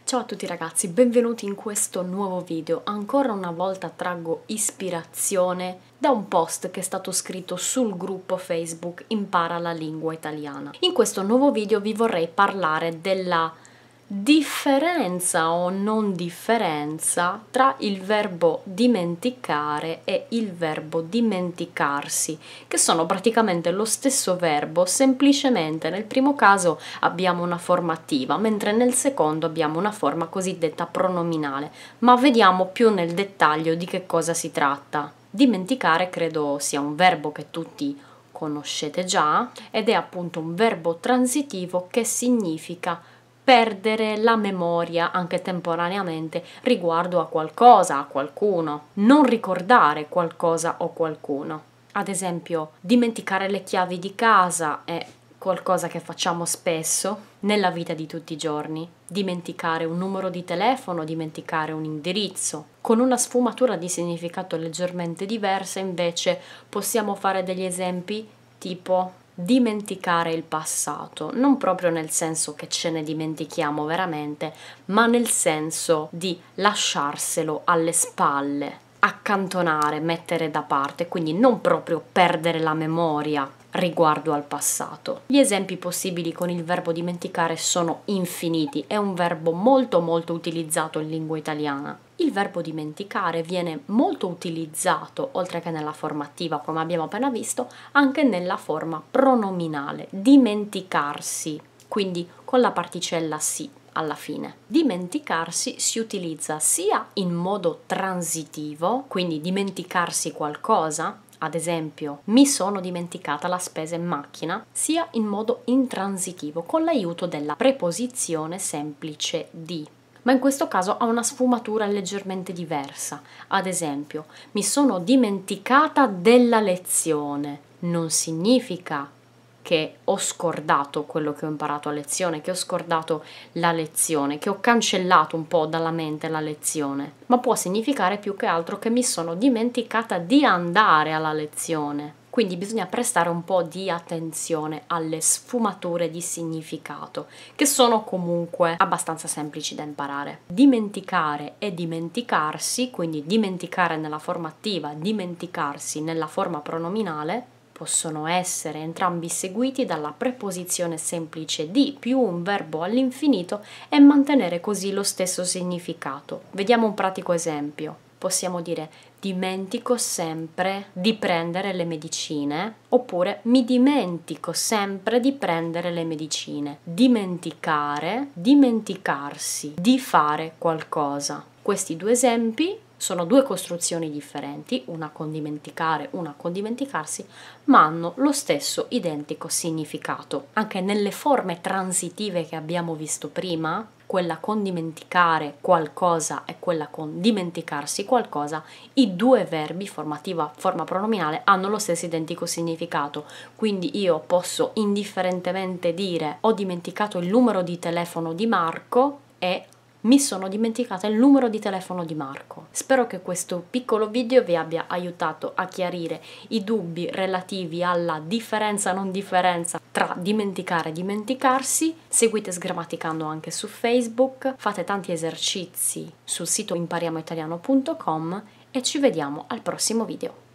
Ciao a tutti ragazzi, benvenuti in questo nuovo video. Ancora una volta traggo ispirazione da un post che è stato scritto sul gruppo Facebook Impara la lingua italiana. In questo nuovo video vi vorrei parlare della differenza o non differenza tra il verbo dimenticare e il verbo dimenticarsi, che sono praticamente lo stesso verbo, semplicemente nel primo caso abbiamo una forma attiva, mentre nel secondo abbiamo una forma cosiddetta pronominale. Ma vediamo più nel dettaglio di che cosa si tratta. Dimenticare credo sia un verbo che tutti conoscete già ed è appunto un verbo transitivo che significa perdere la memoria anche temporaneamente riguardo a qualcosa, a qualcuno, non ricordare qualcosa o qualcuno. Ad esempio, dimenticare le chiavi di casa è qualcosa che facciamo spesso nella vita di tutti i giorni. Dimenticare un numero di telefono, dimenticare un indirizzo. Con una sfumatura di significato leggermente diversa, invece, possiamo fare degli esempi tipo dimenticare il passato, non proprio nel senso che ce ne dimentichiamo veramente, ma nel senso di lasciarselo alle spalle, accantonare, mettere da parte, quindi non proprio perdere la memoria riguardo al passato. Gli esempi possibili con il verbo dimenticare sono infiniti, è un verbo molto utilizzato in lingua italiana. Il verbo dimenticare viene molto utilizzato, oltre che nella forma attiva, come abbiamo appena visto, anche nella forma pronominale, dimenticarsi, quindi con la particella si alla fine. Dimenticarsi si utilizza sia in modo transitivo, quindi dimenticarsi qualcosa, ad esempio mi sono dimenticata la spesa in macchina, sia in modo intransitivo con l'aiuto della preposizione semplice di. Ma in questo caso ha una sfumatura leggermente diversa. Ad esempio, mi sono dimenticata della lezione. Non significa che ho scordato quello che ho imparato a lezione, che ho scordato la lezione, che ho cancellato un po' dalla mente la lezione, ma può significare più che altro che mi sono dimenticata di andare alla lezione. Quindi bisogna prestare un po' di attenzione alle sfumature di significato, che sono comunque abbastanza semplici da imparare. Dimenticare e dimenticarsi, quindi dimenticare nella forma attiva, dimenticarsi nella forma pronominale, possono essere entrambi seguiti dalla preposizione semplice di più un verbo all'infinito e mantenere così lo stesso significato. Vediamo un pratico esempio. Possiamo dire dimentico sempre di prendere le medicine, oppure mi dimentico sempre di prendere le medicine. Dimenticare, dimenticarsi di fare qualcosa. Questi due esempi sono due costruzioni differenti, una con dimenticare, una con dimenticarsi, ma hanno lo stesso identico significato. Anche nelle forme transitive che abbiamo visto prima, quella con dimenticare qualcosa e quella con dimenticarsi qualcosa, i due verbi, forma attiva, forma pronominale, hanno lo stesso identico significato. Quindi io posso indifferentemente dire ho dimenticato il numero di telefono di Marco e mi sono dimenticata il numero di telefono di Marco. Spero che questo piccolo video vi abbia aiutato a chiarire i dubbi relativi alla differenza non differenza tra dimenticare e dimenticarsi. Seguite Sgrammaticando anche su Facebook, fate tanti esercizi sul sito impariamoitaliano.com e ci vediamo al prossimo video.